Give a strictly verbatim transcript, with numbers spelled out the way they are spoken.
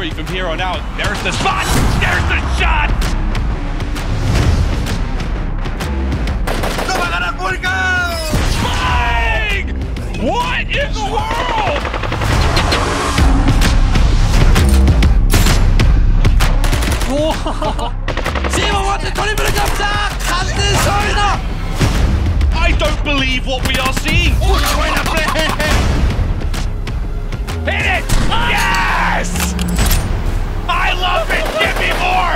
story from here on out. There's the spot. There's the shot. Flying! What in the world? I don't believe what we are seeing. Hit it! Yes! I love it! Give me more!